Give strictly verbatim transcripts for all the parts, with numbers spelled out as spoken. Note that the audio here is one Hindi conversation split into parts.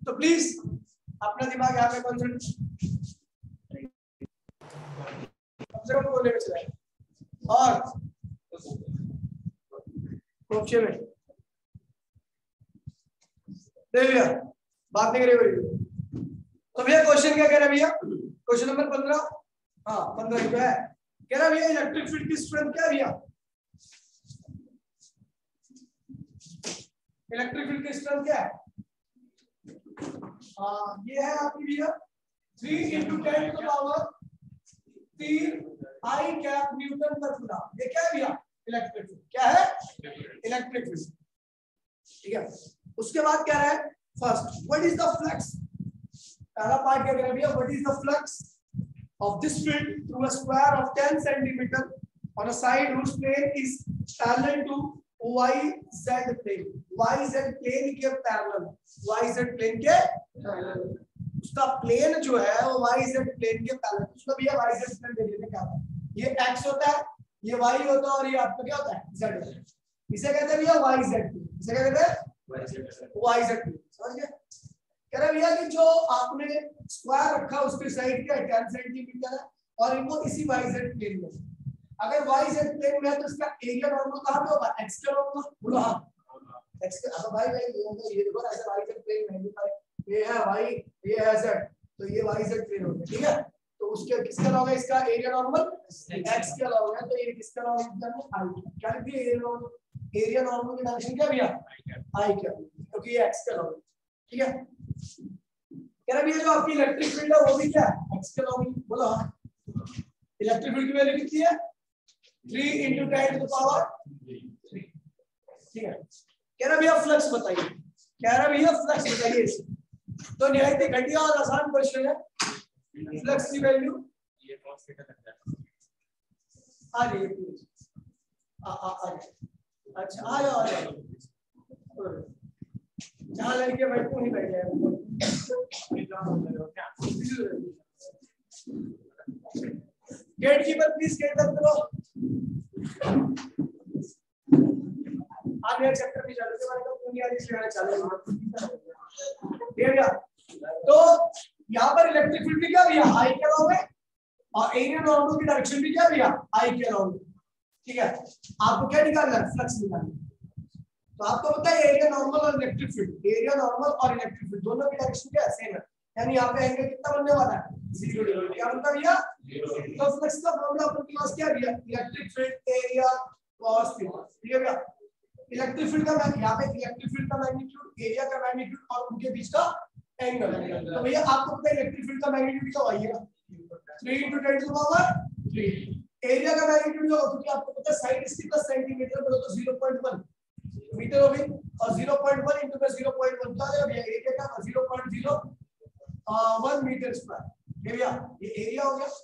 तो प्लीज अपना दिमाग यहाँ पे कॉन्सेंट्रेट बोलने में चलाए। और ऑप्शन में भैया बात नहीं करेगा। तो भैया क्वेश्चन क्या कह रहा है भैया, क्वेश्चन नंबर पंद्रह, हाँ पंद्रह जो है कह रहा भैया इलेक्ट्रिक फील्ड की स्ट्रेंथ क्या है भैया, इलेक्ट्रिक फील्ड की स्ट्रेंथ क्या है, हाँ ये है आपकी भैया three into ten to power तीन आई कैप न्यूटन पर कूलम। ये क्या है भैया, इलेक्ट्रिक फील्ड। क्या है, इलेक्ट्रिक फील्ड। ठीक है, उसके बाद क्या है first what is the flux, पहला पार्ट क्या कह रहा है भैया, what is the flux of this field through a square of ten centimeter on a side whose plane is parallel to y z plane, y z plane के parallel, y z plane के parallel, उसका प्लेन जो है वो y z प्लेन के parallel, उसको भैया y z प्लेन दे देते क्या होता है, ये x होता है, ये y होता है और ये आपका क्या होता है z होता है, इसे कहते हैं भैया y z प्लेन, इसे क्या कहते हैं y z प्लेन। समझ गए, कह रहे भैया कि जो आपने स्क्वायर रखा उसके साइड क्या है टेन सेंटीमीटर है और इनको इसी वाईजेड प्लेन में, अगर वाईजेड प्लेन में है तो इसका एरिया नॉर्मल कहां पे होगा, एक्स के नॉर्मल, बोलो हां एक्स के। अब भाई भाई ये देखो ऐसे वाईजेड प्लेन में है, ये है वाई ये है जेड, तो ये वाईजेड प्लेन हो गया। ठीक है, तो उसके किसका नाम है, इसका एरिया नॉर्मल एक्स के नाम है, तो ये किसका नाम है आई, क्या लिख दिया एरिया नॉर्मल, एरिया नॉर्मल की डायरेक्शन क्या भैया आई क्या, क्योंकि ये एक्स का नाम है। ठीक है, कह रहा भैया जो आपकी इलेक्ट्रिक फील्ड है वो भी क्या है एक्स के नाम, बोलो हां इलेक्ट्रिक फील्ड की वैल्यू कितनी है three into ten to the power three. ठीक है, कह रहा भैया फ्लक्स बताइए, कह रहा भैया फ्लक्स बताइए, तो निहायत ही घटिया और आसान क्वेश्चन है, फ्लक्स की वैल्यू ये cos थीटा लग जाएगा। आ जाइए आ आ आ अच्छा आ जाओ आ जाओ, जहां लड़के बैठते वहीं बैठ जाएगा। गेट कीपर प्लीज गेट बंद करो, आप मेरे चक्कर में चलो के बारे में दुनिया की लेना चलेगा। ये क्या, तो यहाँ पर इलेक्ट्रिक फील्ड भी क्या भैया आई के अलावा है और एरिया नॉर्मल की डायरेक्शन भी क्या भैया आई के अलावा। ठीक है, आपको क्या निकालना है, फ्लक्स निकालना है। तो आपको पता है एरिया नॉर्मल और इलेक्ट्रिक फील्ड, एरिया नॉर्मल और इलेक्ट्रिक फील्ड दोनों की डायरेक्शन क्या है सेम है, यानी यहाँ पे एंगल कितना बनने वाला है जीरो डिग्री। क्या बनता भैया, तो फ्लक्स का फॉर्मूला अपन के पास क्या भैया, electric field area cos theta. ठीक है भैया, इलेक्ट्रिक फील्ड का यहाँ पे इलेक्ट्रिक फील्ड का मैग्नीट्यूड, एरिया का मैग्नीट्यूड और उनके बीच का एंगल। तो भैया आपको पता है इलेक्ट्रिक फील्ड का मैग्नीट्यूड क्या आएगा three into ten to the power three, area का मैग्नीट्यूड जो क्योंकि आपको पता है साइड इसकी दस सेंटीमीटर बोलो तो ज़ीरो पॉइंट वन मीटर हो गई और ज़ीरो पॉइंट वन into में ज़ीरो पॉइंट वन क्या है भैया, एरिया का zero point zero one metre square. ये भैया ये एरिया हो गया,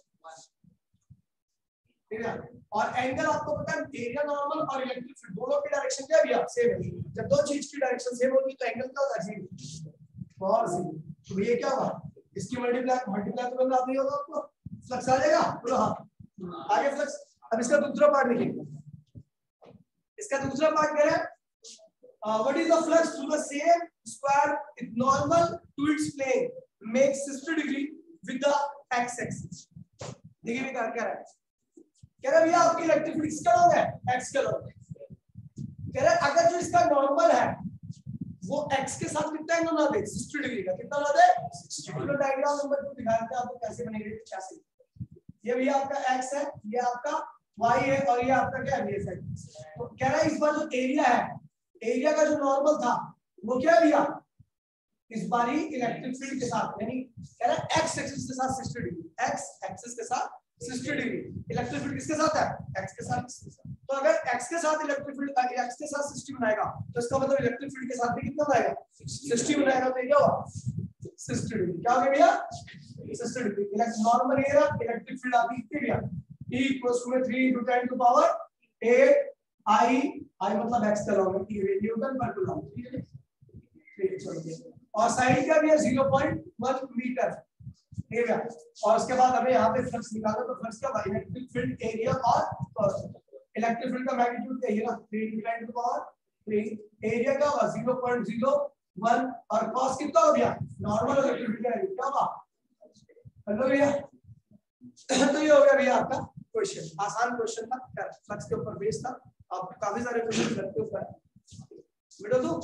ठीक है, और एंगल आपको पता है एरिया नॉर्मल और इलेक्ट्रिक फील्ड दोनों की डायरेक्शन क्या है भैया सेम है, जब दो चीज की डायरेक्शन सेम होगी तो एंगल क्या होगा जीरो और जीरो। तो ये क्या होगा, इसकी मल्टीप्लाई मल्टीप्लाई तो करना नहीं होगा आपको, फ्लक्स आ जाएगा, बोलो हां आगे फ्लक्स। अब इसका दूसरा पार्ट लिखेंगे, इसका दूसरा पार्ट क्या है, what is the flux through the same square if normal to its plane makes sixty degree with the X axis. देखिए भी क्या कह रहा है, कह रहा भैया आपकी इलेक्ट्रिक फील्ड किसका लॉन्ग है एक्स का लॉन्ग है, कह रहा अगर जो इसका नॉर्मल है वो x के साथ कितना एंगल बना दे सिक्सटी डिग्री का, कितना बना दे sixty degree. Diagram number two दिखाते हैं आपको कैसे बनेगी कैसे। ये भैया आपका x है, ये आपका y है और ये आपका क्या है है। तो कह रहा है इस बार जो एरिया है, एरिया का जो नॉर्मल था वो क्या है भैया इस बारी इलेक्ट्रिक फील्ड के साथ, यानी कह रहा है x एक्सिस के साथ सिक्सटी डिग्री, x एक्सिस के साथ सिक्सटी डिग्री, इलेक्ट्रिक फील्ड किसके साथ है x के साथ। तो अगर x के साथ इलेक्ट्रिक फील्ड x के साथ सिक्सटी बनाएगा तो इसका मतलब इलेक्ट्रिक फील्ड के साथ भी कितना बनाएगा सिक्सटी बनाएगा, तो क्या हुआ सिक्सटी डिग्री। क्या हो गया भैया sixty degree. Electric normal area electric field आपकी कितनी भैया E equals to three into ten to power eight I, I मतलब x का लॉग है न्यूटन पर कूलम। ठीक है, ठीक है चलो, और साइन क्या भैया ज़ीरो पॉइंट वन मीटर। ठीक है, और उसके बाद हमें यहाँ पे फ्लक्स निकालना, तो फ्लक्स का इलेक्ट्रिक फील्ड एरिया और cos इलेक्ट्रिक फील्ड का मैग्नीट्यूड क्या है ना three into ten to the power three, area का ज़ीरो पॉइंट ज़ीरो वन और कॉस कितना हो गया नॉर्मल इलेक्ट्रिक फील्ड क्या होगा हेलो भैया। तो ये हो गया भैया आपका क्वेश्चन, आसान क्वेश्चन था, फ्लक्स के ऊपर बेस्ड था। आप काफी सारे क्वेश्चन करते हो ऊपर वीडियो दो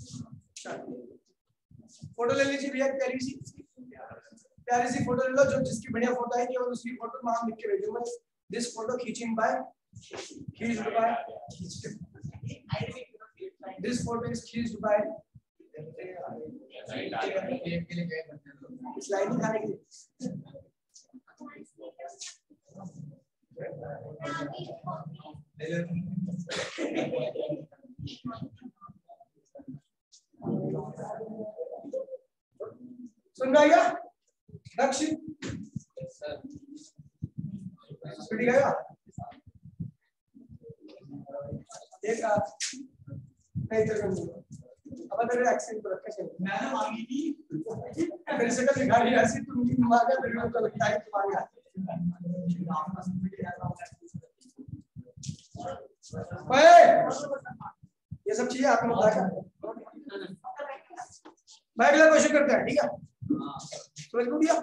फोटो ले लीजिए भैया, प्यारी सी प्यारी सी फोटो ले लो, जो जिसकी बढ़िया फोटो है केवल उसकी फोटो नाम लिख के भेजूंगा। दिस फोटो खींचिंग बाय खींच्ड बाय दिस फोटो इज खींच्ड बाय स्लाइडिंग खाने के लिए सुन रहा है दक्षिण गया एक नहीं तो अब तेरे एक्सेंट पर रखा चल मैंने मांगी थी मेरे से कभी गाड़ी ऐसी तुम नहीं मांगा मेरे को लगता है तुम मांगा ओए ये सब चीजें आपने बताया। मैं अगला क्वेश्चन करते हैं, ठीक है समझ को दिया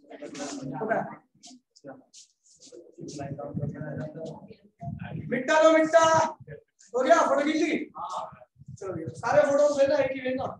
मिट्टा लो मिट्टा हो गया फोटो खींच ली चलो सारे फोटो लेना एक ही लेना।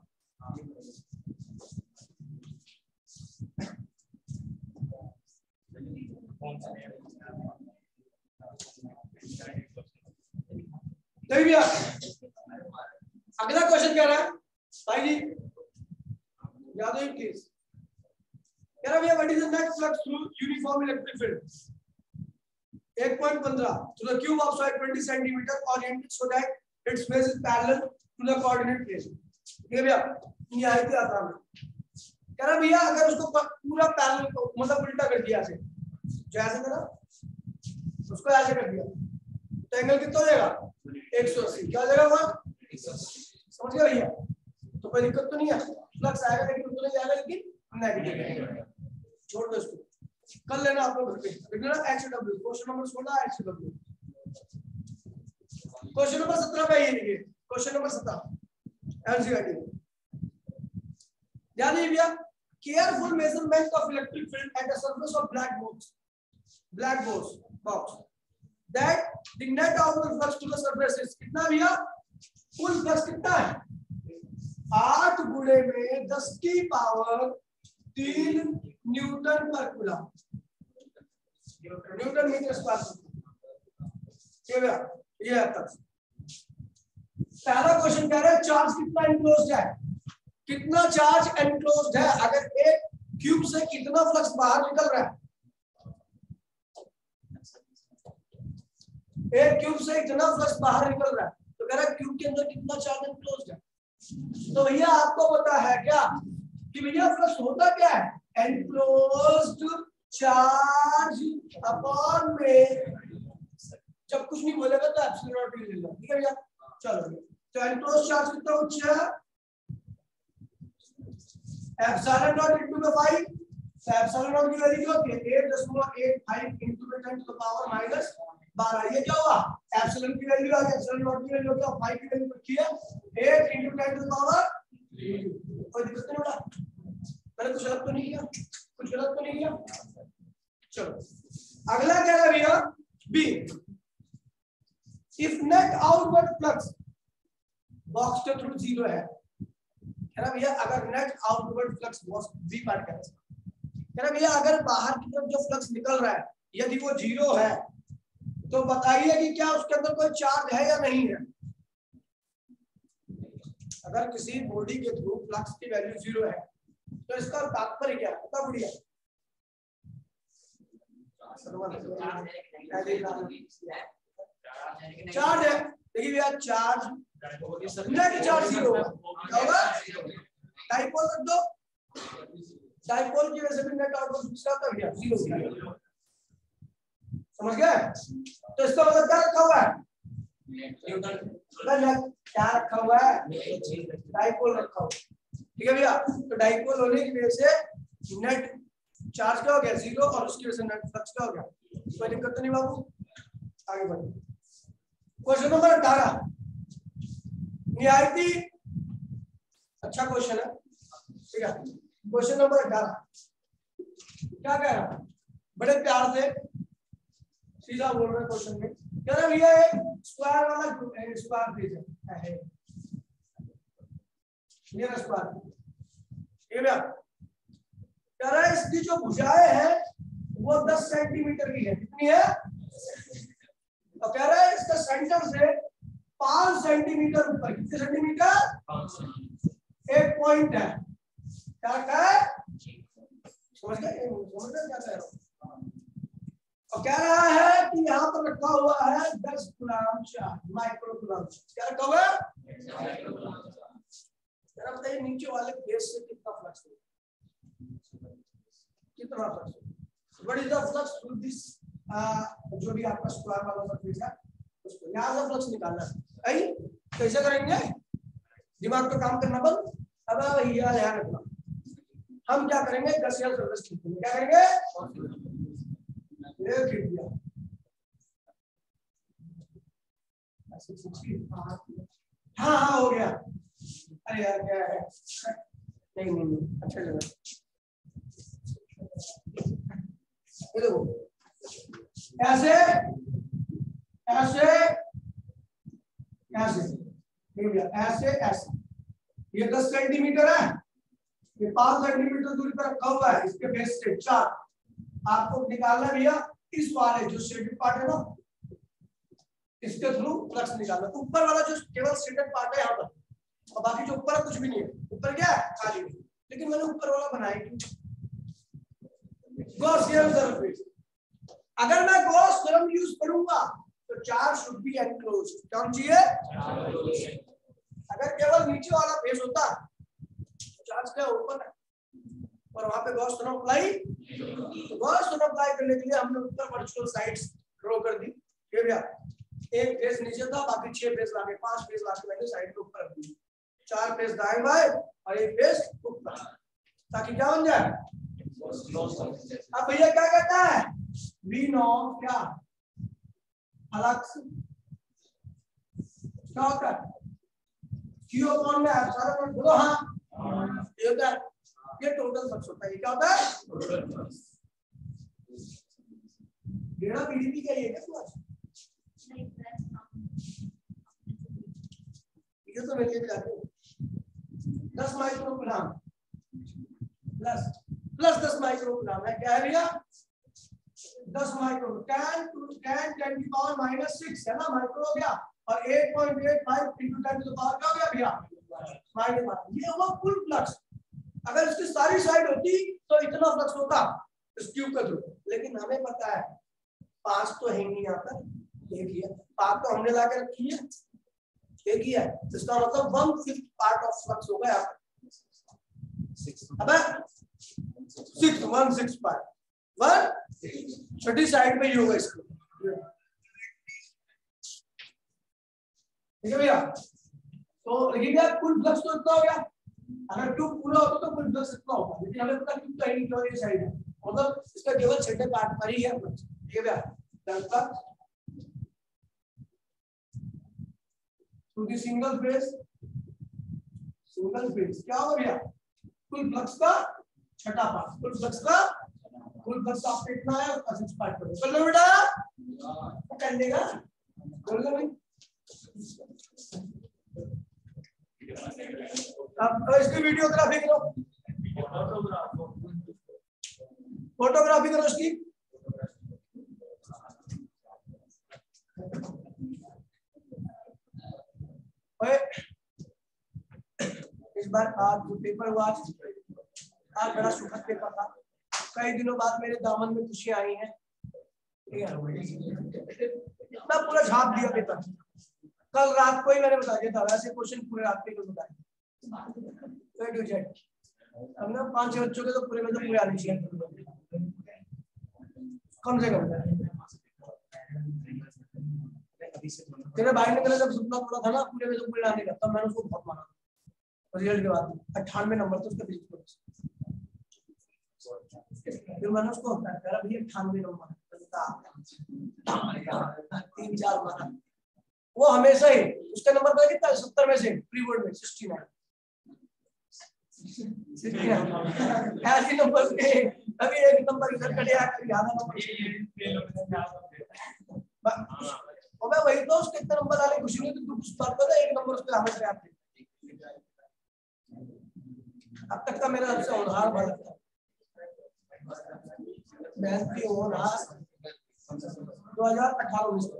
नहीं भैया अगला क्वेश्चन कह रहा है भाई जी याद हो प्लीज कह रहा भैया what is the net flux through uniform electric field एक पॉइंट पंद्रह to the cube of side twenty centimeter oriented so that its face is parallel to the coordinate plane। ये भैया ये आई थी आता है कह रहा भैया अगर उसको पूरा पैरेलल मतलब उल्टा कर दिया ऐसे जो ऐसे करा उसको ऐसे कर दिया तो एंगल कितना हो जाएगा एक सौ अस्सी क्या हो जाएगा वहां समझ गया भैया। तो कोई दिक्कत तो नहीं है फ्लक्स आएगा लेकिन तो नहीं आएगा लेकिन नेगेटिव छोड़ दो इसको कर लेना आप लोग घर पे लिखना एच डब्ल्यू क्वेश्चन नंबर सोलह एच डब्ल्यू। क्वेश्चन नंबर सत्रह पे ये देखिए क्वेश्चन नंबर सत्रह एनसीईआरटी ध्यान दीजिए भैया careful measurement of electric field at the surface of black box black box box that the net outward flux to the surface is कितना भैया कुल फ्लक्स कितना है आठ गुणे में दस की पावर तीन न्यूटन पर कूलम न्यूटन मीटर स्क्वायर ये आता पहला क्वेश्चन कह रहा है चार्ज कितना एनक्लोज्ड है कितना चार्ज एनक्लोज्ड है अगर एक क्यूब से कितना फ्लक्स बाहर निकल रहा है एक क्यूब से इतना फ्लक्स बाहर निकल रहा है तो कह रहा है क्यूब के अंदर कितना चार्ज एनक्लोज्ड है। तो भैया आपको पता है क्या कि भैया फ्लक्स होता क्या है एनक्लोज्ड चार्ज अपॉन में जब कुछ नहीं बोलेगा तो एप्सिलॉन नॉट ले लो ठीक है भैया। चलो तो एनक्लोज्ड चार्ज कितना उच्च है epsilon naught into the five तो एप्सिलॉन नॉट की वैल्यू क्या होती है एट दशमलव एक पाँच into the ten to the power minus बारह। ये क्या हुआ एप्सिलॉन की वैल्यू आ गई एप्सिलॉन नॉट की वैल्यू क्या फाइव की वैल्यू रखी है eight into ten to the power कोई दिक्कत नहीं होगा मैंने कुछ गलत तो नहीं किया कुछ गलत तो नहीं किया। चलो अगला क्या है भैया B if net outward flux box के थ्रू जीरो है है ना भैया अगर net outward flux box B part का है ना भैया अगर बाहर की तरफ जो फ्लक्स निकल रहा है यदि वो जीरो है तो बताइए कि क्या उसके अंदर कोई चार्ज है या नहीं है। अगर किसी बॉडी के थ्रू फ्लक्स की वैल्यू जीरो है तो इसका तात्पर्य क्या है पता बढ़िया चार्ज है देखिए भैया चार्ज नेट चार्ज जीरो होगा डाइपोल रख दो डाइपोल की वजह से भी नेट आउटवर्ड फ्लक्स आता है जीरो समझ गए। तो इसका मतलब क्या रखा हुआ है न्यूटन क्या रखा हुआ है डाइपोल रखा हुआ ठीक है भैया। तो डाइपोल होने की वजह से नेट चार्ज क्या हो गया जीरो और उसकी वजह से नेट फ्लक्स क्या हो गया कोई दिक्कत तो नहीं बाबू आगे बढ़ो। क्वेश्चन नंबर अठारह नियति अच्छा क्वेश्चन है, ठीक है। क्वेश्चन नंबर अठारह क्या कह रहा है, बड़े प्यार से सीधा बोल रहे क्वेश्चन में, कह रहा भैया एक स्क्वायर वाला स्क्वायर पेज है, ये स्क्वायर ये क्या कह रहा है, इसकी जो भुजाएं है वो दस सेंटीमीटर की है, कितनी है, तो कह रहा है इसका सेंटर से पांच सेंटीमीटर ऊपर, कितने सेंटीमीटर, एक पॉइंट है, क्या है, समझ गए, समझ गए क्या कह रहा हूं, और कह रहा है कि यहाँ पर रखा हुआ है दस गुलाम चार्ज, माइक्रो गुलाम, क्या रखा हुआ है, जरा बताइए नीचे वाले बेस से कितना फ्लक्स है, कितना flux, what is the flux through this, जो भी आपका स्क्वायर वाला सरफेस है उसको यहां से फ्लक्स निकालना है, आई कैसे करेंगे, दिमाग पे काम करना बंद, अब भैया ध्यान रखना, हम क्या करेंगे, गॉसियन सरफेस खींचेंगे, क्या करेंगे, ये खींच दिया, हाँ हाँ हो गया, अरे यार क्या है, नहीं नहीं नहीं अच्छा लगा, ये देखो ऐसे ऐसे ऐसे ऐसे ऐसे, ये दस सेंटीमीटर है, ये पांच सेंटीमीटर दूरी पर रखा हुआ है, इसके बेस से चार, आपको निकालना भैया इस वाले जो शेडेड पार्ट है ना, इसके थ्रू फ्लक्स निकालना, ऊपर वाला जो केवल शेडेड पार्ट है यहाँ पर, और बाकी जो ऊपर कुछ भी नहीं है, ऊपर क्या है खाली, लेकिन मैंने ऊपर वाला बनाया क्यों, गॉसियन सरफेस, अगर मैं गॉस थ्योरम यूज करूंगा तो चार्ज शुड बी एनक्लोज्ड, क्या चाहिए, अगर केवल नीचे वाला फेस होता तो चार्ज क्या ऊपर है, और वहां पे गॉस थ्योरम अप्लाई, तो गॉस थ्योरम अप्लाई करने के लिए हमने ऊपर वर्चुअल साइड्स ड्रॉ कर दी, ये भैया एक फेस नीचे था, बाकी छह फेस लाके पांच फेस लाके मैंने साइड पे ऊपर रख दी, चार फेस दाएं बाएं और एक फेस ऊपर, ताकि क्या बन जाए, अब भैया क्या कहता है, वी नो क्या फ्लक्स क्या होता है, क्यू अपॉन में एप्सिलॉन बोलो, हाँ ये होता है, ये टोटल फ्लक्स होता है, ये क्या होता है, डेढ़ पीडीपी का ये क्या फ्लक्स, ये तो मिलके जाते हो, दस माइक्रोग्राम प्लस प्लस दस माइक्रोग्राम है, क्या है भैया, दस micro, ten to ten ten की पावर माइनस सिक्स है ना, माइक्रो हो गया, और eight point eight five into ten की पावर क्या हो गया भैया, माइनस वन, ये हुआ कुल फ्लक्स, अगर इसकी सारी साइड होती तो इतना फ्लक्स होता इस ट्यूब का थ्रू, लेकिन हमें पता है पांच तो है नहीं यहाँ पर, एक ही है, पांच तो हमने लाके रखी है, एक ही है, इसका मतलब one fifth part of flux होगा यहाँ पर, अब six one six part one छठी साइड में ही होगा इसको, ठीक है भैया, तो लिखिए क्या कुल फ्लक्स तो इतना हो गया, अगर ट्यूब पूरा होता तो कुल फ्लक्स इतना होगा, लेकिन हमें पता ट्यूब तो है नहीं, ये साइड है, मतलब इसका केवल छठे पार्ट पर ही है फ्लक्स, ठीक है भैया, flux to the single phase, single phase क्या होगा भैया, कुल फ्लक्स का छठा पार्ट, कुल फ्लक्स का कुल फ्लक्स आपको इतना है, उसका सिक्स पार्ट करो, कर लो बेटा, कर लेगा, कर लो भाई, अब इसकी वीडियोग्राफी करो, फोटोग्राफी करो इसकी, इस बार आज जो पेपर हुआ आज बड़ा सुखद पेपर था, कई दिनों बाद मेरे दामन में खुशियां आई हैं, मैं पूरा झाप दिया पेपर, कल रात को ही मैंने बता दिया था, वैसे क्वेश्चन पूरे रात के बताए, हमने पांच छह बच्चों के तो पूरे में तो पूरे आने चाहिए कम से कम, तेरे भाई ने जब सपना पड़ा था ना पूरे में तो पूरे आने का, तब मैंने उसको बहुत माना, रिजल्ट के बाद अट्ठानवे नंबर थे उसके बीच, फिर मैंने उसको कहा भैया अट्ठानवे नंबर तीन चार माना, वो हमेशा ही उसका नंबर था कितना, सत्तर में से प्री बोर्ड में सिक्सटी नाइन, ऐसे नंबर के अभी एक नंबर इधर कट गया ज्यादा नंबर और मैं वही तो उसके कितने नंबर वाले खुशी नहीं तो कुछ बात पता एक नंबर उसके आगे से आते अब तक का मेरा सबसे होनहार बना था मेहनती होनहार दो हजार अठारह उन्नीस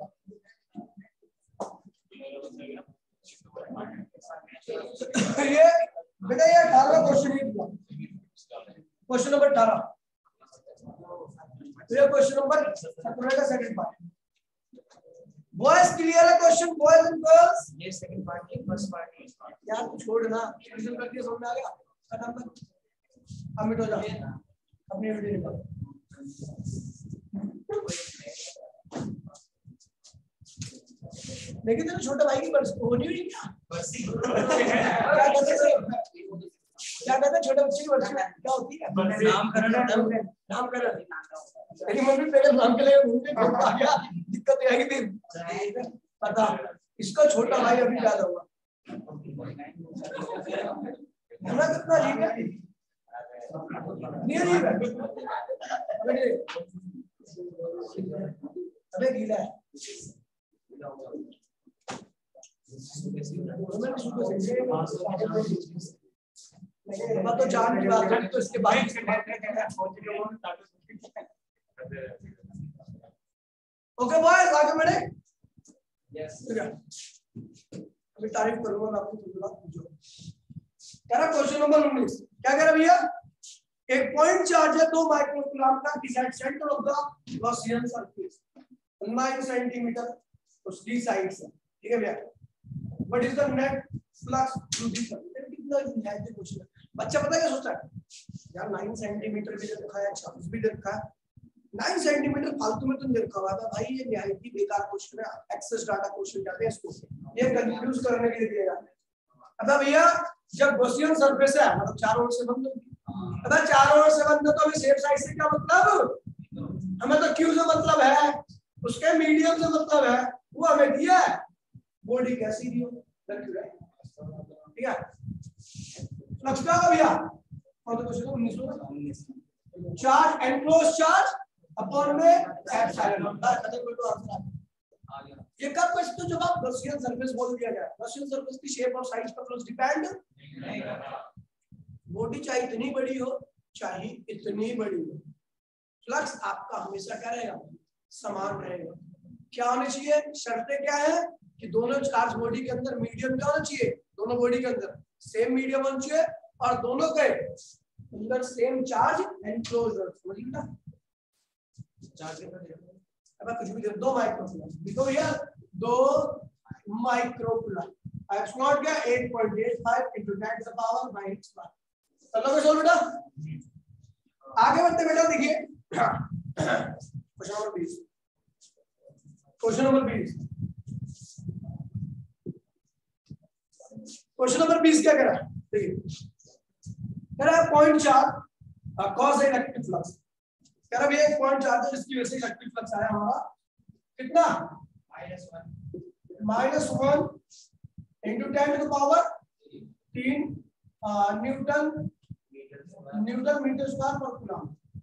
ये बेटा ये अठारह क्वेश्चन ही दिया क्वेश्चन नंबर अठारह ये क्वेश्चन नंबर सत्रह का सेकंड पार्ट बॉयज क्लियर है क्वेश्चन बॉयज एंड गर्ल्स ये सेकंड पार्ट है फर्स्ट पार्ट है यार तू छोड़ना रिवीजन करके समझ में आ गया नंबर अब मिट हो जा अपनी वीडियो निकाल लेकिन तेरे छोटे भाई की बरसी होनी हुई क्या बरसी क्या कहते हैं क्या कहते हैं छोटे बच्चे की बरसी क्या होती है नामकरण नामकरण तेरी मम्मी पहले नाम के लिए घूमने को आ गया दिक्कत आएगी फिर पता इसका छोटा भाई अभी ज्यादा हुआ होना कितना ठीक है नहीं ठीक है अबे गीला है मैं तो जान की बात है तो इसके बाइक ओके बॉयज आगे बढ़े यस अभी तारीफ करूंगा मैं आपको थोड़ा पूछो कह रहा क्वेश्चन नंबर उन्नीस क्या कह रहा भैया एक पॉइंट चार्ज है दो माइक्रोकूलम का is at centre of the Gaussian surface nine centimetre उसकी साइड से ठीक है भैया what is the net flux through this surface कितना है ये क्वेश्चन बच्चा पता क्या सोचता है यार नाइन सेंटीमीटर भी दे रखा है छब्बीस भी दे रखा है नाइन सेंटीमीटर फालतू में तो नहीं रखा हुआ था भाई ये निहायत ही बेकार क्वेश्चन है एक्सेस डाटा क्वेश्चन कहते हैं इसको ये कंफ्यूज करने के लिए दिया जाता है अब भैया जब गॉसियन सरफेस है मतलब चारों ओर से बंद अब चारों ओर से बंद तो अभी सेफ साइड से क्या मतलब हमें तो क्यू से मतलब है उसके मीडियम से मतलब है वो हमें दिया है बॉडी कैसी दी हो ठीक है फ्लक्स का भैया कौन सा क्वेश्चन उन्नीस चार्ज एनक्लोज चार्ज अपॉन में एप्सिलॉन होता है खत्म कर दो आंसर आ गया ये कब क्वेश्चन जब आप गॉसियन सरफेस बोल दिया जाए गॉसियन सरफेस की शेप और साइज पर फ्लक्स डिपेंड नहीं करता बॉडी चाहे इतनी बड़ी हो चाहे इतनी बड़ी हो फ्लक्स आपका हमेशा क्या रहेगा समान रहेगा क्या होने चाहिए शर्तें क्या है कि दोनों चार्ज बॉडी के अंदर मीडियम क्या होना चाहिए दोनों बॉडी के अंदर सेम मीडियम होना चाहिए और दोनों के अंदर सेम चार्ज एनक्लोजर समझिए ना चार्ज अब कुछ भी दो माइक्रोकूलम लिखो भैया दो माइक्रोकूलम एक्स नॉट क्या eight point eight five into ten to the power by x bar चलो को सोल्व बेटा आगे बढ़ते बेटा देखिए क्वेश्चन नंबर बीस क्वेश्चन नंबर बीस क्वेश्चन नंबर बीस क्या कह रहा है देखिए कह रहा है point charge cause electric flux कह रहा है भैया एक पॉइंट चार्ज है जिसकी वजह से इलेक्ट्रिक फ्लक्स आया हमारा कितना minus one minus one into ten to the power तीन न्यूटन न्यूटन मीटर स्क्वायर पर कूलम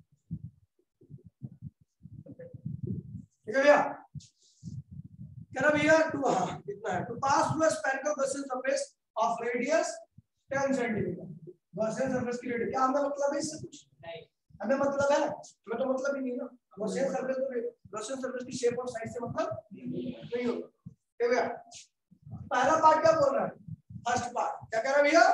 ठीक है भैया कह रहा भैया टू हाँ कितना है to pass through a spherical Gaussian surface of radius ten centimetre Gaussian surface की रेडियस क्या हमें मतलब है इससे कुछ नहीं हमें मतलब है हमें तो मतलब ही नहीं ना गॉसियन सरफेस तो गॉसियन सरफेस की शेप और साइज से मतलब नहीं होता ठीक है पहला पार्ट क्या बोल रहा है फर्स्ट पार्ट क्या कह रहा है भैया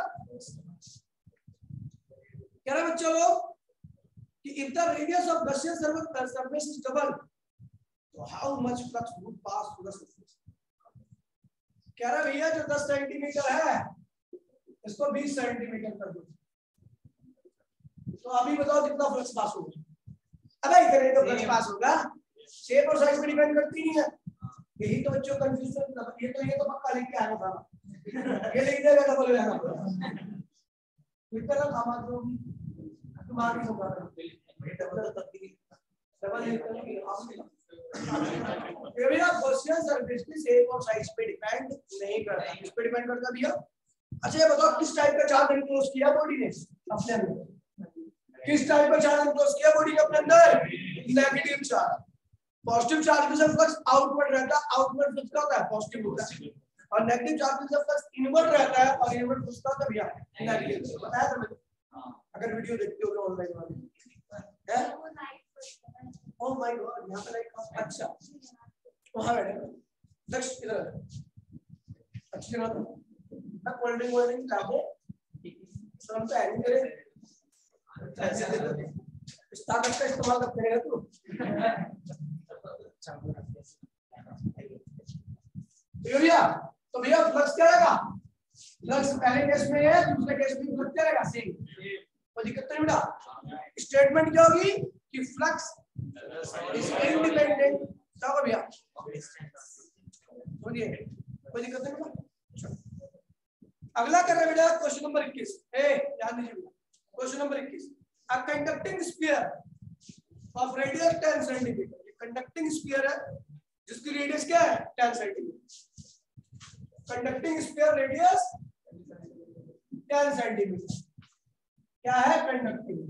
कह रहा बच्चों लोग कि if the radius of Gaussian surface is double so how much flux would pass through the surface कह रहा भैया जो दस सेंटीमीटर है इसको बीस सेंटीमीटर कर दो तो अभी बताओ कितना फ्लक्स पास होगा अबे इधर ही तो फ्लक्स पास होगा शेप और साइज पे डिपेंड करती नहीं है यही तो बच्चों कंफ्यूजन ये तो ये तो पक्का लिख के आना था ये लिख देगा डबल हो जाएगा इतना काम तो तुम्हारी होगा डबल तक डबल ये भी आप गॉसियन सरफेस की शेप और साइज पे डिपेंड नहीं करता किस पे डिपेंड करता भैया अच्छा ये बताओ किस टाइप का चार्ज एनक्लोज किया बॉडी ने अपने अंदर, किस टाइप का चार्ज एनक्लोज किया बॉडी ने अपने अंदर? Negative charge. पॉजिटिव चार्ज में से फ्लक्स आउटवर्ड रहता है, आउटवर्ड फ्लक्स का होता है पॉजिटिव होता है, और नेगेटिव चार्ज में से फ्लक्स इनवर्ड रहता है और इनवर्ड फ्लक्स का होता है नेगेटिव। बताया था मैंने, अगर वीडियो देखते हो ऑनलाइन वाले हैं। ओह माय गॉड, यहां पे लाइट। अच्छा वहां बैठे नेक्स्ट इधर अच्छी जगह ना, कोल्ड ड्रिंक वोल्ड ड्रिंक लाओ सब तो है नहीं मेरे इस ताकत का इस्तेमाल करते रहेगा तू। भैया तो भैया फ्लक्स क्या रहेगा? फ्लक्स पहले केस में है, दूसरे केस में फ्लक्स क्या रहेगा? सेम। कोई दिक्कत नहीं बेटा। स्टेटमेंट क्या होगी कि फ्लक्स इज इंडिपेंडेंट। क्या होगा भैया? बोलिए, कोई दिक्कत नहीं बेटा। अगला कर रहे बेटा क्वेश्चन नंबर इक्कीस। ए ध्यान दीजिए क्वेश्चन नंबर इक्कीस। A conducting sphere of radius ten centimetre. Conducting sphere है जिसकी रेडियस क्या है? Ten centimetre. Conducting sphere radius ten centimetre. क्या है कंडक्टिंग?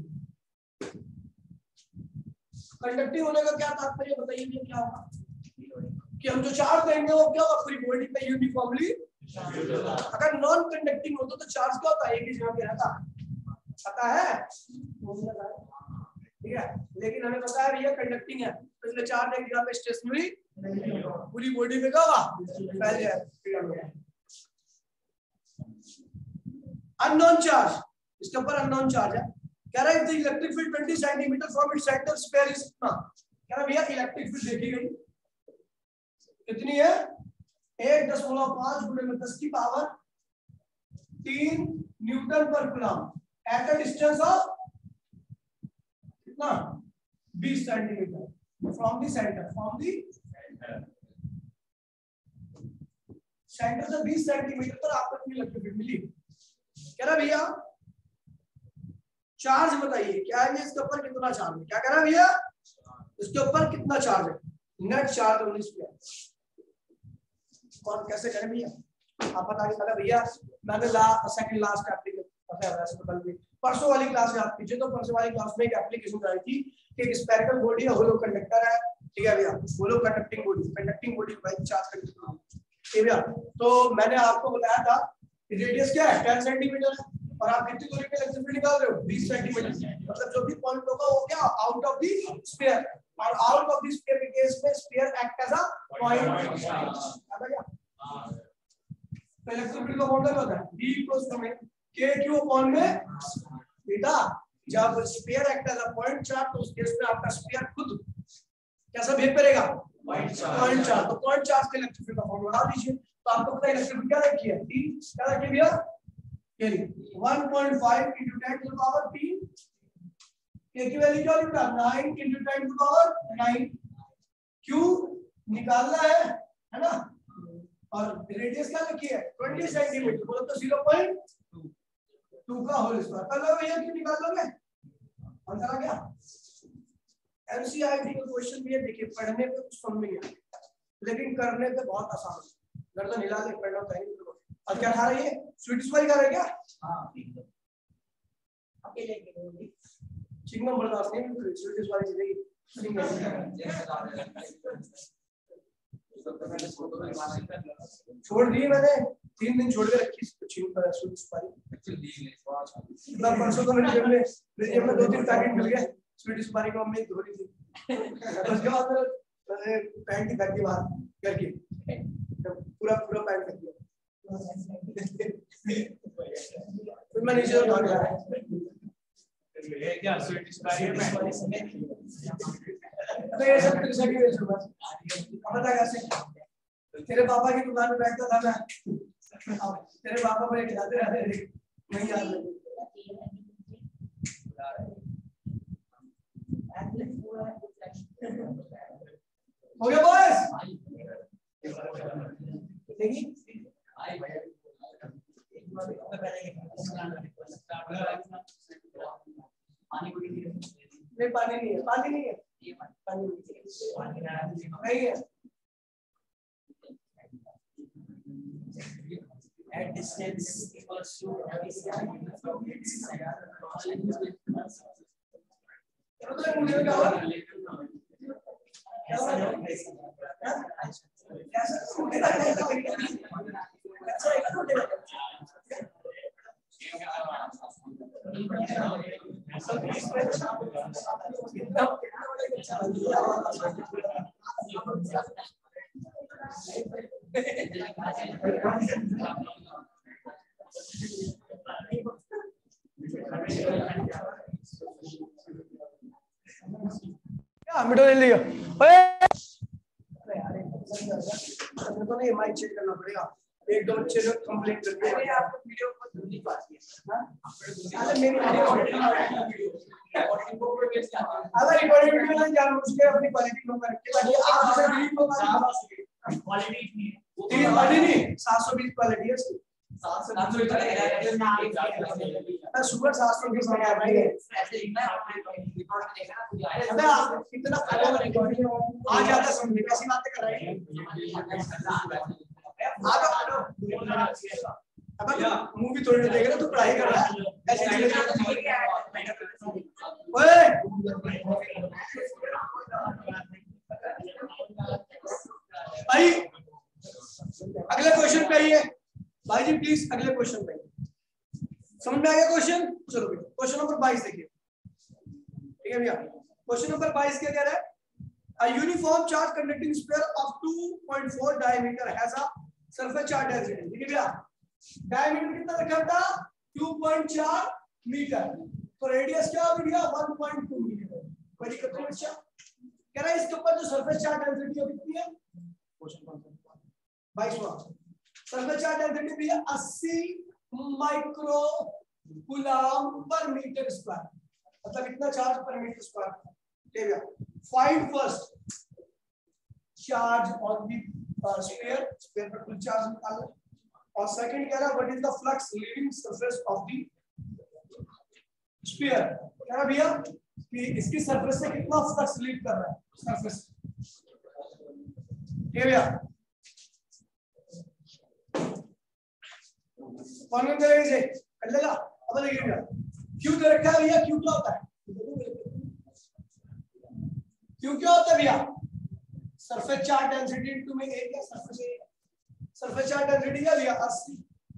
कंडक्टिंग होने का क्या तात्पर्य बताइए मुझे, क्या होगा? कि हम जो चार्ज देंगे वो क्या होगा? पूरी बॉडी पे यूनिफॉर्मली। अगर नॉन कंडक्टिंग होता तो चार्ज क्या होता है? एक ही जगह पे रहता। पता है? ठीक है, लेकिन हमें पता है भैया कंडक्टिंग है तो इसलिए चार्ज एक जगह पे स्टेशनरी पूरी बॉडी में क्या होगा? फैल जाएगा। अननोन चार्ज, इसके ऊपर अननोन चार्ज है। कह रहा है the electric field twenty centimetre from its centre sphere is कितना? कह रहा भैया इलेक्ट्रिक फील्ड देखी गई कितनी है? एक दशमलव पांच गुणे में दस की पावर तीन न्यूटन पर coulomb at a distance of कितना? बीस centimetre from the centre. From the centre से बीस सेंटीमीटर पर आपको कितनी इलेक्ट्रिक फील्ड मिली? कह रहा भैया चार्ज बताइए क्या है इसके ऊपर कितना चार्ज है? क्या कह रहा है भैया? इसके ऊपर कितना चार्ज है? Net charge on this plate. कौन कैसे करें भैया? आप बता के भैया मैंने ला सेकंड लास्ट एप्लीकेशन पता है वैसे तो कल भी परसों वाली क्लास में आप कीजिए तो परसों वाली क्लास में एक एप्लीकेशन कराई थी कि एक स्फेरिकल बॉडी है, होलो कंडक्टर है। ठीक है भैया, hollow conducting body, conducting body by charge conducting. ठीक है भैया, तो मैंने आपको बताया था रेडियस क्या है? टेन सेंटीमीटर है और आप कितनी दूरी पे इलेक्ट्रिक फील्ड निकाल रहे हो? बीस सेंटीमीटर। मतलब जो भी पॉइंट होगा वो क्या आउट ऑफ द स्फीयर, और आउट ऑफ द स्फीयर के केस में sphere act as a point. आ गया? तो इलेक्ट्रिक फील्ड का फॉर्मूला क्या होता है? B इक्वल्स टू में K Q अपॉन में बेटा जब sphere act as a point charge तो उस केस में आपका स्फीयर खुद कैसा बिहेव करेगा? Point charge. तो पॉइंट चार्ज के इलेक्ट्रिक फील्ड का फॉर्मूला डाल दीजिए। तो आपको पता है इलेक्ट्रिक फील्ड क्या रखी है? T क्या रखी है भैया? One point five into ten to the power तीन। K की वैल्यू क्या लिखा? Nine into ten to the power नाइन। Q निकालना है है ना, और रेडियस क्या लिखी है? Twenty centimetre. बोलो तो ज़ीरो पॉइंट टू का होल स्क्वायर। कर लो भैया, क्यों निकाल लोगे? आंसर आ गया। एनसीईआरटी का क्वेश्चन भी है, देखिए पढ़ने पे कुछ समझ नहीं आता लेकिन करने पे बहुत आसान है। गर्दन हिला के पढ़ना चाहिए। और क्या खा रही है? स्वीट स्पाइस खा रहे क्या? हां अकेले के चिंगम बर्दाश्त नहीं बिल्कुल। स्वीट स्पाइस देगी छोड़ दी मैंने, तीन दिन छोड़ के रखी स्वीट स्पाइस। परसों तो मेरी जेब में मेरी जेब में दो तीन पैकेट मिल गए स्वीट स्पाइस को। मम्मी धो रही थी उसके बाद मैंने पैंट की फेंक दी बाहर करके, पूरा पूरा पैंट फेंक दिया। फिर मैं नीचे उठा के ये क्या स्वीट स्पाइस में तो ये सब तेरे सभी वेस्ट हुआ। पता कैसे? तेरे पापा की दुकान में बैठता था मैं, तेरे पापा को खिलाते रहते थे, नहीं याद है। हो गया बॉयज? देखिए नहीं पानी नहीं है, पानी नहीं है, पानी नहीं है। at distance equals to middle ले लिया। तो नहीं माइक चेक करना पड़ेगा। एक दो बच्चे लोग कंप्लेंट करते हैं आपको वीडियो को नहीं पाती है। अरे मेरी वीडियो अगर रिकॉर्डेड वीडियो नहीं जान उसके अपनी क्वालिटी लो करके ताकि आप उसे रीड को क्वालिटी नहीं तीन क्वालिटी नहीं सात सौ बीस क्वालिटी है इसकी सात सौ बीस मैं सुपर सात सौ बीस में आ रही है ऐसे लिखना है रिकॉर्ड में देखना ना अबे आप कितना अलग रिकॉर्डिंग आ जाता समझ कैसी बातें कर रहे हैं आप अब मूवी थोड़ी देख रहे तो पढ़ाई कर रहा है ऐसे ओए भाई अगले क्वेश्चन पे आइए भाई जी प्लीज अगले क्वेश्चन पे समझ में आ गया क्वेश्चन चलो भैया क्वेश्चन नंबर बाईस देखिए ठीक है भैया क्वेश्चन नंबर बाईस क्या कह रहा है A uniform charge conducting sphere of two point four diameter has a surface charge density ठीक है भैया डायमीटर कितना रखा था दो पॉइंट चार मीटर तो रेडियस क्या हो गया एक पॉइंट दो मीटर कोई दिक्कत नहीं बच्चा कह रहा है इसके ऊपर जो सरफेस चार्ज डेंसिटी है कितनी है क्वेश्चन कौन सा बाईसवां सरफेस चार्ज डेंसिटी भी है अस्सी माइक्रो कूलम पर मीटर स्क्वायर मतलब इतना चार्ज पर मीटर स्क्वायर ठीक है find first charge on the sphere sphere पर कुल चार्ज निकालो और सेकंड कह रहा है what is the flux leaving surface of the sphere कह रहा भैया कि इसकी सरफेस से कितना फ्लक्स लीव कर रहा है सरफेस ये भैया कौन कौन करेगा इसे कर लेगा अब देखिए भैया क्यू दे रखा है भैया क्यू क्या होता है क्यू क्या होता है भैया सरफेस चार्ज डेंसिटी इनटू में area surface area surface charge density क्या भैया अस्सी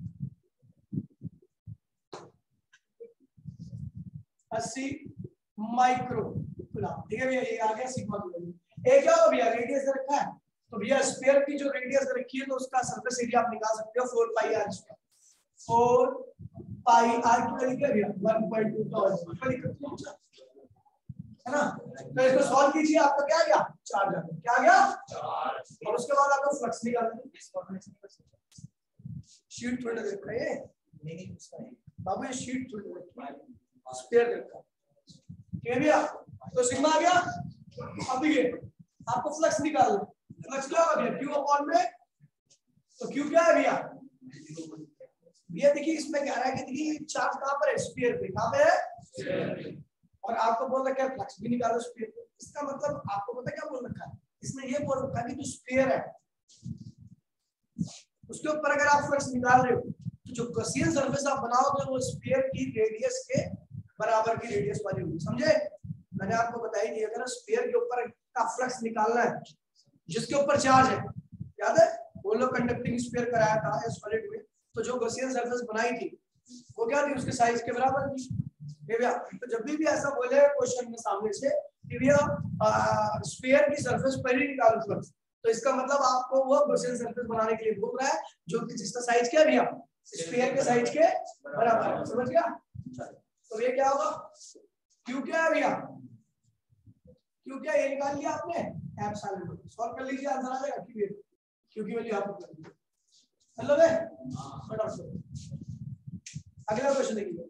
अस्सी माइक्रो कूलम ठीक है भैया ये आ गया सिग्मा कूलम ए क्या होगा भैया रेडियस रखा है तो भैया स्फीयर की जो रेडियस रखी है तो उसका सरफेस एरिया आप निकाल सकते हो four pi r square four pi r की वैल्यू क्या भैया वन पॉइंट टू है ना तो इसको सॉल्व कीजिए आपका क्या आ गया चार्ज आ गया क्या आ गया चार्ज और उसके बाद आपको फ्लक्स निकालना है शीट थोड़ा देखा है नहीं उसका है बाबू ये शीट थोड़ी देखा है स्पेयर देखा क्या भैया तो सिग्मा आ गया अब देखिए आपको फ्लक्स निकालना फ्लक्स क्या होगा भैया क्यू अपॉन में तो क्यू क्या है भैया भैया देखिए इसमें कह रहा है कि देखिए चार्ज कहां पर है स्फीयर पे कहां पे है और आपको बोल रखा है फ्लक्स भी निकालो स्फीयर पे इसका मतलब आपको पता क्या बोल रखा है इसमें ये बोल रखा है कि जो स्फीयर है उसके ऊपर अगर आप फ्लक्स निकाल रहे हो तो जो गॉसियन सरफेस आप बनाओगे वो स्फीयर की रेडियस के बराबर की रेडियस वाली होगी समझे मैंने आपको बताई थी अगर स्फीयर के ऊपर का फ्लक्स निकालना है जिसके ऊपर चार्ज है याद है वो लोग कंडक्टिंग स्फीयर कराया था इस सॉलिड में तो जो गॉसियन सरफेस बनाई थी वो क्या थी उसके साइज के बराबर थी ये भैया तो जब भी भी ऐसा बोले क्वेश्चन में सामने से कि भैया स्फीयर की सरफेस पर ही निकालो फ्लक्स तो इसका मतलब आपको वो गॉसियन सरफेस बनाने के लिए बोल रहा है जो कि जिसका साइज क्या है भैया स्फीयर के साइज के बराबर समझ गया तो ये क्या होगा क्यू क्या है भैया क्यू क्या ये निकाल लिया आपने एप्सिलॉन सॉल्व कर लीजिए आंसर आ जाएगा क्यू क्यू की वैल्यू आपको कर दीजिए हेलो बे फटाफट अगला क्वेश्चन देखिए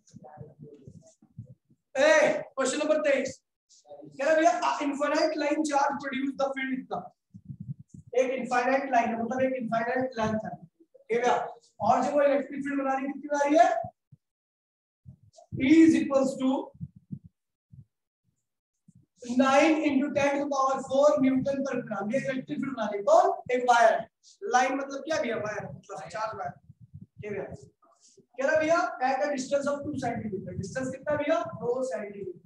ए क्वेश्चन नंबर तेईस कह रहा भैया infinite line charge produce the field इतना एक इनफाइनाइट लाइन है मतलब एक इनफाइनाइट लेंथ है ठीक है भैया और जो वो इलेक्ट्रिक फील्ड बना रही है कितनी आ रही है E is equals to nine into ten to the power four newton पर ग्राम ये इलेक्ट्रिक फील्ड बना रही है कौन एक वायर है लाइन मतलब क्या भैया वायर मतलब चार्ज वायर क्या भैया कह रहा भैया at a distance of two centimetre, distance कितना भैया दो सेंटीमीटर।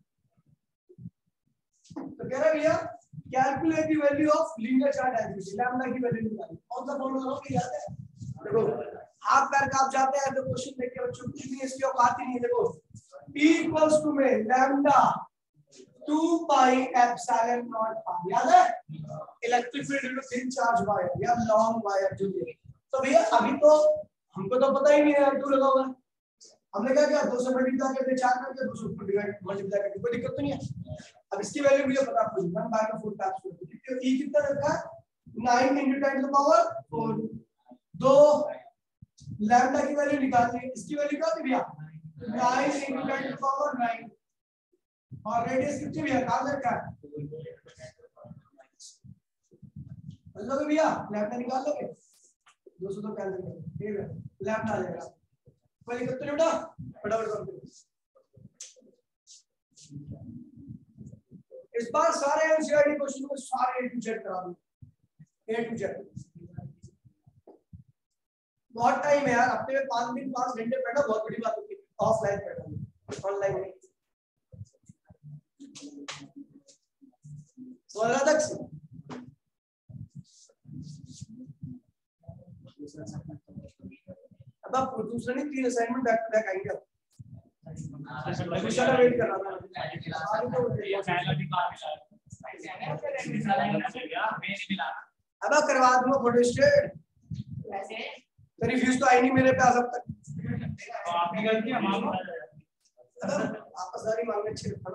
तो कह रहा भैया calculate the value of linear charge density, lambda की वैल्यू निकालिए। कौन सा फॉर्मूला आपको याद है? देखो आप करके आप जाते हैं तो क्वेश्चन देख के बच्चों कुछ नहीं इसकी औकात ही नहीं है। देखो E इक्वल्स टू में lambda two pi epsilon not r, याद है? Electric field thin charge wire या लॉन्ग वायर जो है। तो भैया अभी तो हमको तो पता ही नहीं है टू लगा हुआ है, हमने क्या किया दो से मल्टीप्लाई करके चार करके दो से डिवाइड मल्टीप्लाई करके, कोई दिक्कत तो नहीं है। अब इसकी वैल्यू मुझे पता आपको वन बाय का फोर टाइम्स कितने ई कितना रखा है nine into ten to the power four. दो लैम्डा की वैल्यू निकालनी है, इसकी वैल्यू क्या होती है भैया nine into ten to the power nine, और रेडियस कितनी भैया कहां रखा है मतलब भैया लैम्डा निकाल लोगे दो सौ तो कैंसिल कर ठीक है लैम्डा आ जाएगा। कोई दिक्कत तो नहीं बेटा, फटाफट कर दो। इस बार सारे एनसीईआरटी क्वेश्चन को सारे ए टू जेड करा दूं, ए टू जेड। बहुत टाइम है यार, हफ्ते में पांच दिन पांच घंटे पढ़ना बहुत बड़ी बात होती है, ऑफलाइन पढ़ना ऑनलाइन नहीं। सोलह तक से अब आप दूसरा नहीं तीन असाइनमेंट बैक टू बैक आएंगे। दूसरा वेट कर रहा था अब करवा दूंगा फोटो स्टेट, तेरी फीस तो आई नहीं मेरे पास अब तक। तो आपकी गलती है मांगो, आपस में मांगने अच्छे रखना।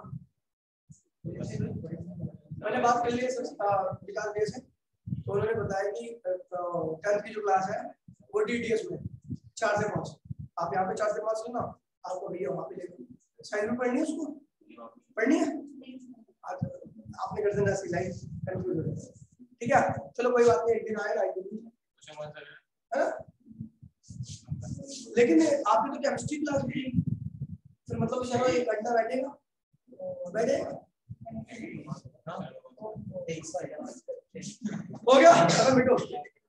मैंने बात कर ली है विकास डे से, तो उन्होंने बताया कि टेंथ की जो क्लास है वो डीटीएस में चार से पाँच, आप यहाँ पे चार से पाँच सुनना, आपको भैया वहाँ पे लेकर साइड में पढ़नी है, उसको पढ़नी है आपने कर देना सिलाई कंफ्यूज हो जाए। ठीक है चलो कोई बात नहीं, एक दिन आएगा एक दिन है ना। लेकिन आपने तो केमिस्ट्री क्लास ली फिर मतलब चलो एक घंटा बैठेगा बैठेगा हो गया अगर बेटो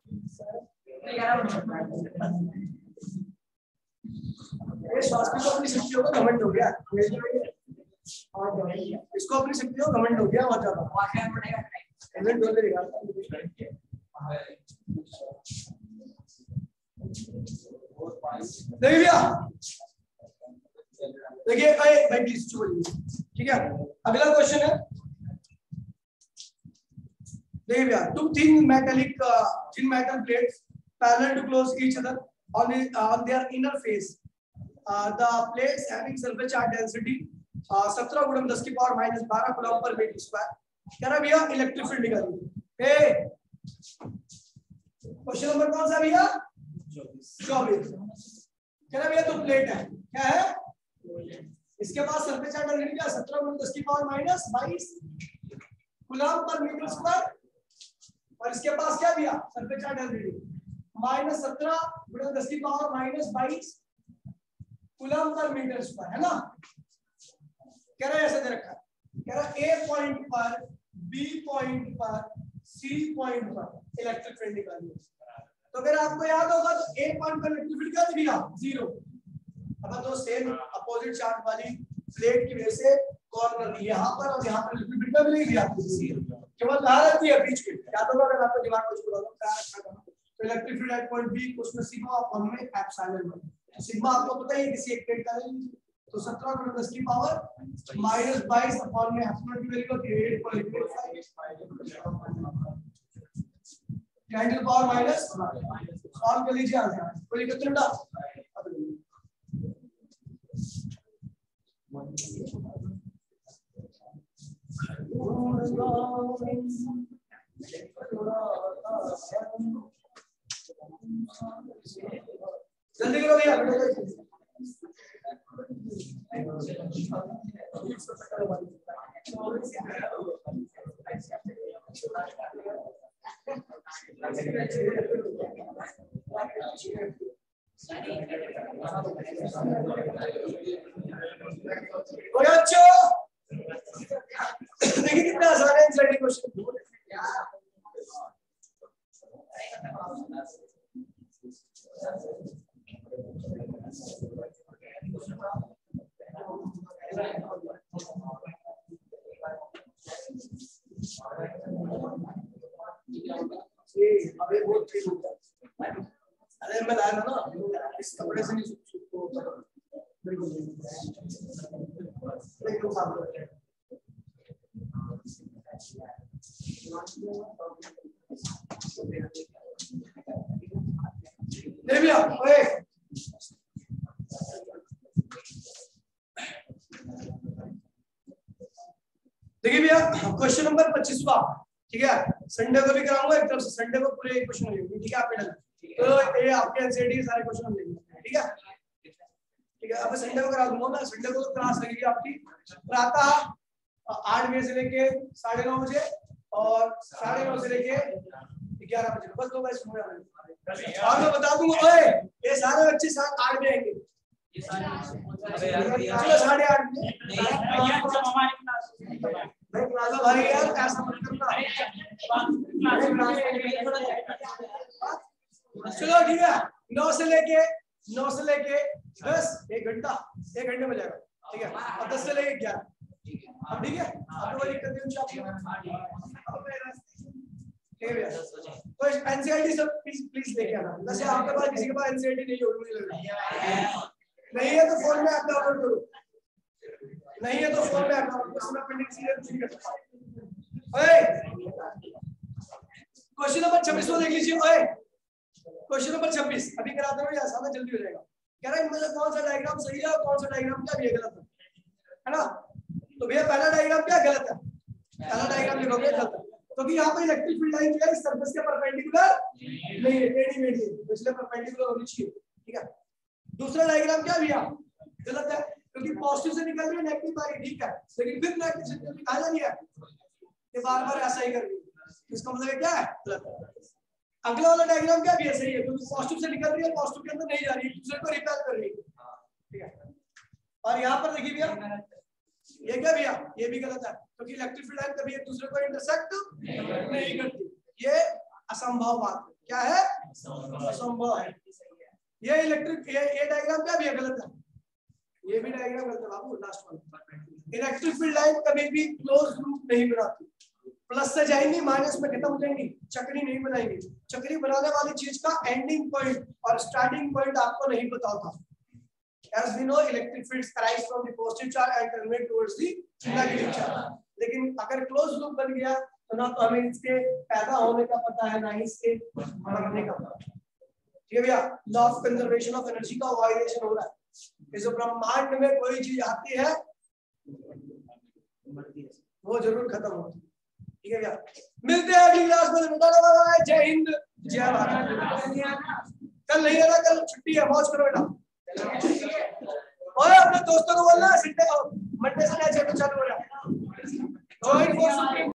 ये स्वास्थ्य को अपनी शक्तियों का घमंड हो गया, इसको अपनी शक्तियों का घमंड हो गया बहुत ज्यादा। देखिए भैया देखिए भाई प्लीज ठीक है अगला क्वेश्चन है। देखिए भैया two thin metallic thin metal plates parallel to close each other on the, on their inner face uh, the plates having surface charge density सत्रह गुणन दस की पावर माइनस बारह कूलम पर मीटर स्क्वायर। कह रहा भैया इलेक्ट्रिक फील्ड निकालिए। ए क्वेश्चन नंबर कौन सा भैया चौबीस। कह रहा भैया तो प्लेट है क्या है, इसके पास सरफेस चार्ज डेंसिटी क्या सत्रह गुणन दस की पावर माइनस बाईस कूलम पर मीटर स्क्वायर, और इसके पास क्या भैया सरफेस चार्ज डेंसिटी माइनस सत्रह गुणन दस की पावर माइनस बाईस कूलम पर मीटर स्क्वायर है ना। कह रहा है ऐसे दे रखा है, कह रहा है ए पॉइंट पर बी पॉइंट पर सी पॉइंट पर इलेक्ट्रिक फील्ड निकालिए। तो अगर आपको याद होगा तो ए पॉइंट पर इलेक्ट्रिक फील्ड क्या थी जीरो। अब तो सेम अपोजिट चार्ज वाली प्लेट की वजह से कॉर्नर यहाँ पर और यहाँ पर इलेक्ट्रिक फील्ड का मिलेगी आपको, केवल कहाँ रहती है बीच में। याद होगा अगर आपको दिमाग कुछ बोला तो तो electric field at point B उसमें सिग्मा अपॉन में एप्सिलॉन वन। तो सिग्मा आपको पता है किसी एक प्लेट का ले लीजिए तो सत्रह गुणा दस की पावर माइनस बाईस अपॉन में एप्सिलॉन की वैल्यू होती है आठ point five ten to the power minus solve कर लीजिए आंसर। कोई दिक्कत नहीं बेटा। जल्दी करो भैया अच्छा देखिए कितना आसान है एनसीईआरटी क्वेश्चन। अबे बहुत ठीक होता है। अरे मैं लाया था ना इस कपड़े से नहीं सूखो बिल्कुल बिल्कुल साफ ले भैया ओए देखिए भैया क्वेश्चन नंबर पच्चीसवा, ठीक है, संडे को भी कराऊंगा एक तरफ से, संडे को पूरे क्वेश्चन होंगे, ठीक है आपके डन, तो ये आपके एनसीईआरटी सारे क्वेश्चन हम लेंगे, ठीक है ठीक है। अब संडे को करा दूंगा मैं, संडे को तो क्लास लगेगी आपकी प्रातः आठ बजे से लेके साढ़े नौ बजे और साढ़े नौ से लेके ग्यारह बजे, बस दो बजे सुनने वाले। और मैं बता दूंगा ओए ये सारे बच्चे साथ आठ बजे आएंगे, चलो साढ़े आठ भाई यार ऐसा मत करना। चलो ठीक है, नौ से लेके नौ से लेके दस एक घंटा एक घंटे में जाएगा, ठीक है, और दस से लेके ग्यारह, अब ठीक है आपको कोई दिक्कत नहीं ठीक है भैया। तो एनसीईआरटी सब प्लीज प्लीज लेके आना, वैसे आपके पास किसी के पास एनसीईआरटी नहीं होगी मुझे लग रहा है, नहीं है तो फोन में आप डाउनलोड करो, नहीं है तो फोन में आप डाउनलोड करो, प्रिंटिंग सीरियल ठीक है। ओए क्वेश्चन नंबर छब्बीस को देख लीजिए। ओए क्वेश्चन नंबर छब्बीस अभी कराते हो या आसान जल्दी हो जाएगा। कह रहा है इनमें से कौन सा डायग्राम सही है और कौन सा डायग्राम क्या भी गलत है, है ना। तो भैया पहला डायग्राम क्या गलत है, पहला डायग्राम लिखोगे गलत है क्योंकि यहाँ पे इलेक्ट्रिक फील्ड लाइन जो है इस सरफेस के परपेंडिकुलर नहीं है, टेढ़ी मेढ़ी है, तो इसलिए परपेंडिकुलर होनी चाहिए, ठीक है। दूसरा डायग्राम क्या भैया गलत है क्योंकि पॉजिटिव से निकल रही है नेगेटिव आ रही है, ठीक है, लेकिन फिर नेगेटिव से निकाल जा रही है, ये बार बार ऐसा ही कर रही है, इसका मतलब क्या है गलत है। अगला वाला डायग्राम क्या भी है सही है क्योंकि पॉजिटिव से निकल रही है पॉजिटिव के अंदर नहीं जा रही है, दूसरे को रिपेल कर रही है, ठीक है। और यहाँ पर देखिए भैया ये क्या भैया ये भी गलत है क्योंकि इलेक्ट्रिक फील्ड लाइन कभी एक दूसरे को इंटरसेक्ट नहीं करती, ये असंभव बात है, क्या है असंभव है। ये इलेक्ट्रिक ये ये डायग्राम क्या भैया गलत है, ये भी डायग्राम गलत है बाबू। Last one electric field line कभी भी क्लोज लूप नहीं बनाती, प्लस से जाएंगी माइनस में खत्म हो जाएंगी, चक्री नहीं बनाएंगी। चक्री बनाने वाली चीज का एंडिंग पॉइंट और स्टार्टिंग पॉइंट आपको नहीं पता होता। As we know, electric fields arise from the positive charge and terminate towards the negative charge. लेकिन अगर क्लोज लूप बन गया तो ना तो हमें इसके पैदा होने का पता है ना ही इसके मरने का पता है, ठीक है भैया। Law of conservation of energy का वायलेशन हो रहा है, इस ब्रह्मांड में कोई चीज आती है वो जरूर खत्म होती है, ठीक है भैया। मिलते हैं अगली क्लास में, जय हिंद जय भारत। कल नहीं है ना, कल छुट्टी है, मौज करो बेटा। और अपने दोस्तों को बोलना मंडे से चालू हो रहा है।